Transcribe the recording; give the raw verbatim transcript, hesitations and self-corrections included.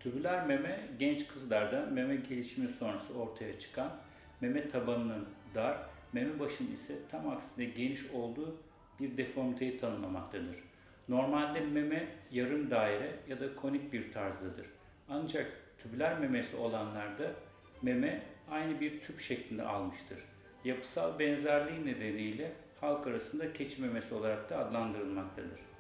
Tübüler meme genç kızlarda meme gelişimi sonrası ortaya çıkan meme tabanının dar, meme başının ise tam aksine geniş olduğu bir deformiteyi tanımlamaktadır. Normalde meme yarım daire ya da konik bir tarzdadır. Ancak tübüler memesi olanlarda meme aynı bir tüp şeklinde almıştır. Yapısal benzerliği nedeniyle halk arasında keçi memesi olarak da adlandırılmaktadır.